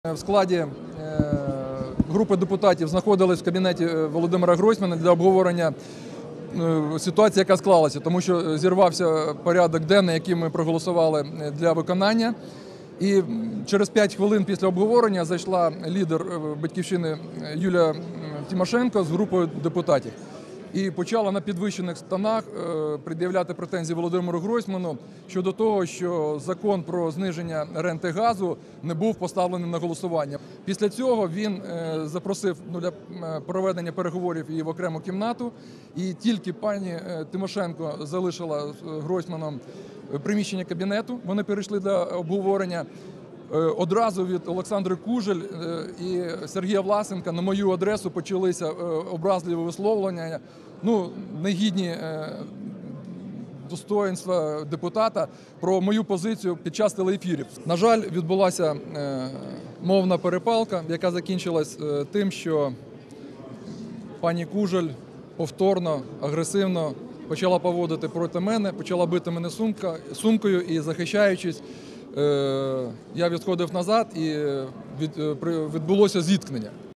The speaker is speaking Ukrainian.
В складі групи депутатів знаходились в кабінеті Володимира Гройсмана для обговорення ситуації, яка склалася, тому що зірвався порядок денний, який ми проголосували для виконання. І через 5 хвилин після обговорення зайшла лідер "Батьківщини" Юлія Тимошенко з групою депутатів і почала на підвищених тонах пред'являти претензії Володимиру Гройсману щодо того, що закон про зниження ренти газу не був поставлений на голосування. Після цього він запросив для проведення переговорів її в окрему кімнату, і тільки пані Тимошенко залишила з Гройсманом приміщення кабінету, вони перейшли до обговорення. Одразу від Олександри Кужель і Сергія Власенка на мою адресу почалися образливі висловлення, негідні достоїнства депутата про мою позицію під час телеефірів. На жаль, відбулася мовна перепалка, яка закінчилась тим, що пані Кужель повторно, агресивно почала поводити проти мене, почала бити мене сумкою і, захищаючись, я відходив назад і відбулося зіткнення.